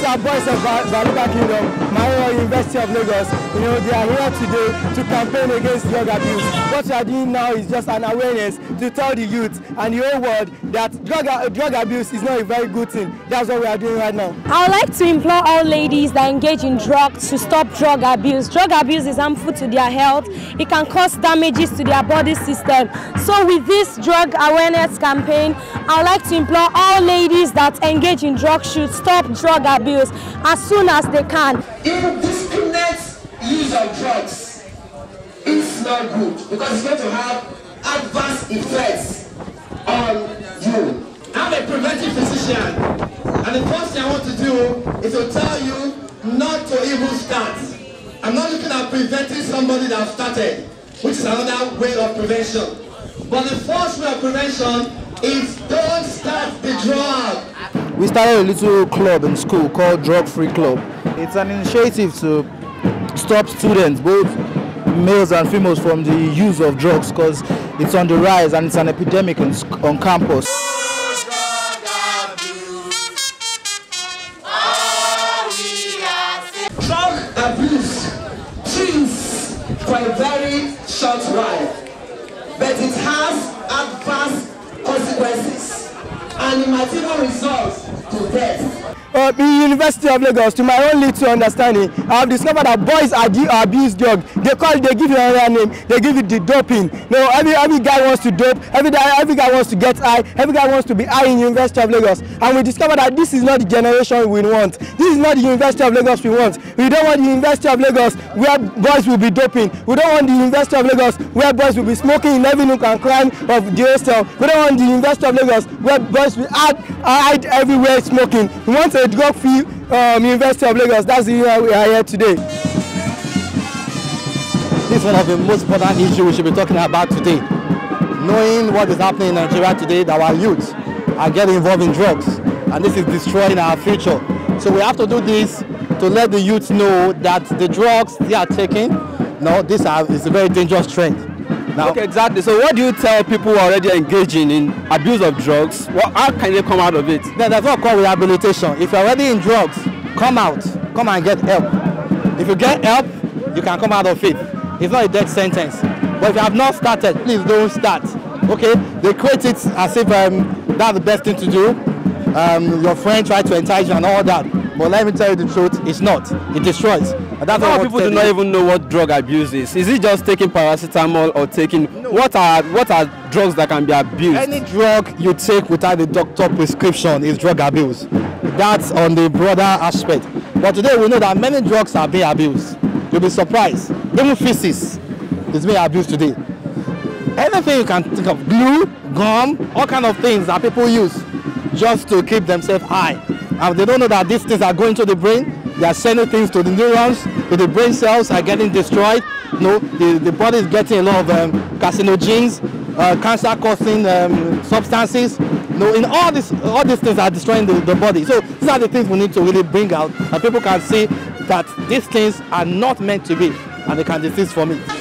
are boys of Baloga Kingdom, Mayowa University of Lagos. You know, they are here today to campaign against drug abuse. What we are doing now is just an awareness to tell the youth and the whole world that drug abuse is not a very good thing. That's what we are doing right now. I would like to implore all ladies that engage in drugs to stop drug abuse. Drug abuse is harmful to their health. It can cause damages to their body system. So with this drug awareness campaign, I would like to implore all ladies that engage in drugs should stop drug abuse as soon as they can. Indiscriminate use of drugs is not good because it's going to have adverse effects on you. I'm a preventive physician, and the first thing I want to do is to tell you not to even start. I'm not looking at preventing somebody that started, which is another way of prevention. But the first way of prevention is don't start the drug. We started a little club in school called Drug Free Club. It's an initiative to stop students, both males and females, from the use of drugs because it's on the rise and it's an epidemic on campus. Drug abuse trees for a very short while, but it has adverse consequences and it might even result to death. In University of Lagos, to my own little understanding, I have discovered that boys abuse drugs. They give it another name. They give it the doping. No, every guy wants to dope. Every guy wants to get high. Every guy wants to be high in University of Lagos. And we discovered that this is not the generation we want. This is not the University of Lagos we want. We don't want the University of Lagos where boys will be doping. We don't want the University of Lagos where boys will be smoking in every nook and cranny of the hostel. We don't want the University of Lagos where boys will hide everywhere smoking. We want a drug-free University of Lagos. That's the reason we are here today. This is one of the most important issues we should be talking about today. Knowing what is happening in Nigeria today, that our youth are getting involved in drugs, and this is destroying our future. So we have to do this to let the youth know that the drugs they are taking, is a very dangerous trend. Now, okay, exactly. So what do you tell people who are already engaging in abuse of drugs? How can they come out of it? That's what called rehabilitation. If you're already in drugs, come out. Come and get help. If you get help, you can come out of it. It's not a death sentence. But if you have not started, please don't start. Okay? They create it as if that's the best thing to do. Your friend tried to entice you and all that. But let me tell you the truth, it's not. It destroys. And that's why people do not even know what drug abuse is. Is it just taking paracetamol or taking... No. What are drugs that can be abused? Any drug you take without a doctor prescription is drug abuse. That's on the broader aspect. But today we know that many drugs are being abused. You'll be surprised. Even feces is being abused today. Anything you can think of, glue, gum, all kind of things that people use just to keep themselves high. And they don't know that these things are going to the brain. They are sending things to the neurons, to the brain cells are getting destroyed. The body is getting a lot of carcinogens, cancer-causing substances. In all these things are destroying the body. So these are the things we need to really bring out, and people can see that these things are not meant to be, and they can desist from it.